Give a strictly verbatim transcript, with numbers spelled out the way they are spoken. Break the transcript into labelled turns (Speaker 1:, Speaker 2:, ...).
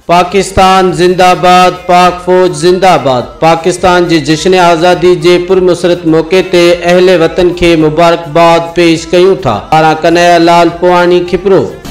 Speaker 1: पाकिस्तान जिंदाबाद, पाक फौज जिंदाबाद। पाकिस्तान जे जश्न आज़ादी जे पुरमसरत मौके ते अहले वतन के मुबारकबाद पेश कयूं था। पारां कन्हैया लाल पोआणी खिपरो।